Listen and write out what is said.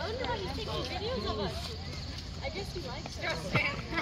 wonder why he's taking videos of us. I guess he likes us.